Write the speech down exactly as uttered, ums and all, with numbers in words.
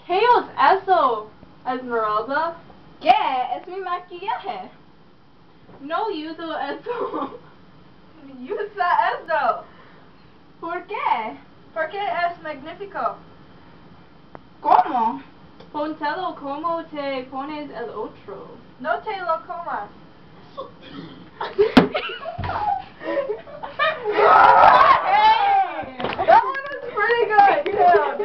¿Qué es eso, Esmeralda? ¿Qué? Es mi maquillaje. No uso eso. Usa eso. ¿Por qué? Porque es magnífico. ¿Cómo? Póntelo como te pones el otro. No te lo comas. Hey! That one was pretty good, too.